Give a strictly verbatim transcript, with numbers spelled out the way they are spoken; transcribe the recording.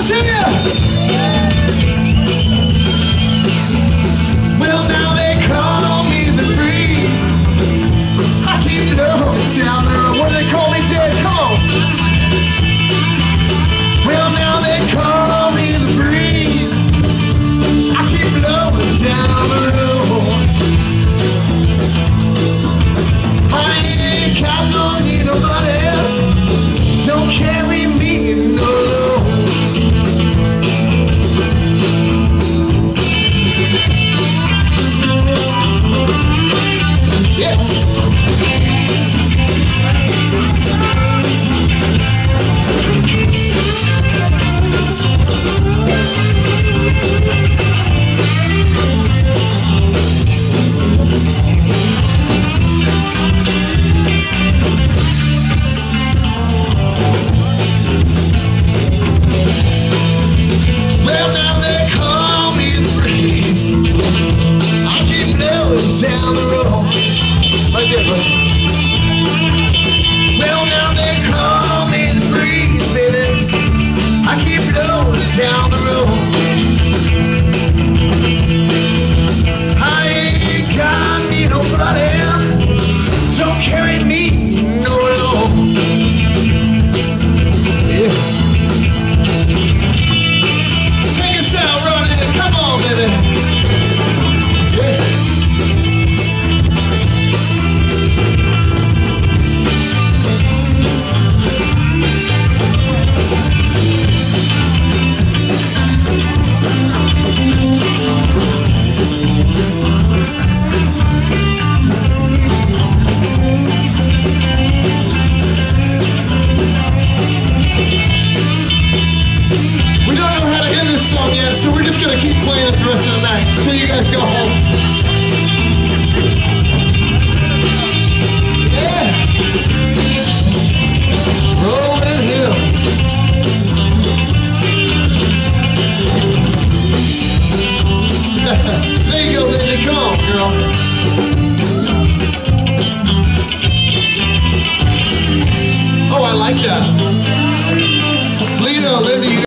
to you. Well, now they call me the breeze. I keep blowing down the road. What do they call me, Dad? Come on. Well, now they call me the breeze. I keep blowing down the road. I ain't got no need nobody. Don't carry me no load. Yeah. Down the road, right there, bro. Well, now they call me the breeze, baby. I keep blowing down the road. I ain't got me nobody. Don't carry me no load. Yeah. Take us out, Ronnie. Come on, baby. Song yet, so we're just gonna keep playing it the rest of the night until you guys go home. Yeah, rolling hills. There you go, Linda. Come on, girl. Oh, I like that. Lena, Linda. You